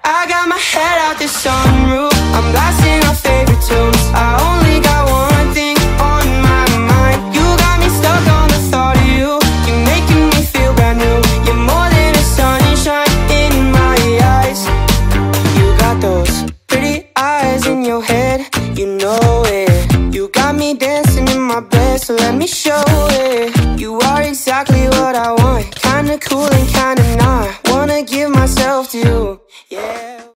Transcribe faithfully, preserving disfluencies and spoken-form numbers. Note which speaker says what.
Speaker 1: I got my head out the sunroof, I'm blasting our favorite tunes. I only got one thing on my mind. You got me stuck on the thought of you. You're making me feel brand new. You're more than a sunshine in my eyes. You got those pretty eyes in your head, you know it. You got me dancing in my bed, so let me show it. You are exactly what I want, kinda cool and kinda not. Wanna give myself to you, yeah.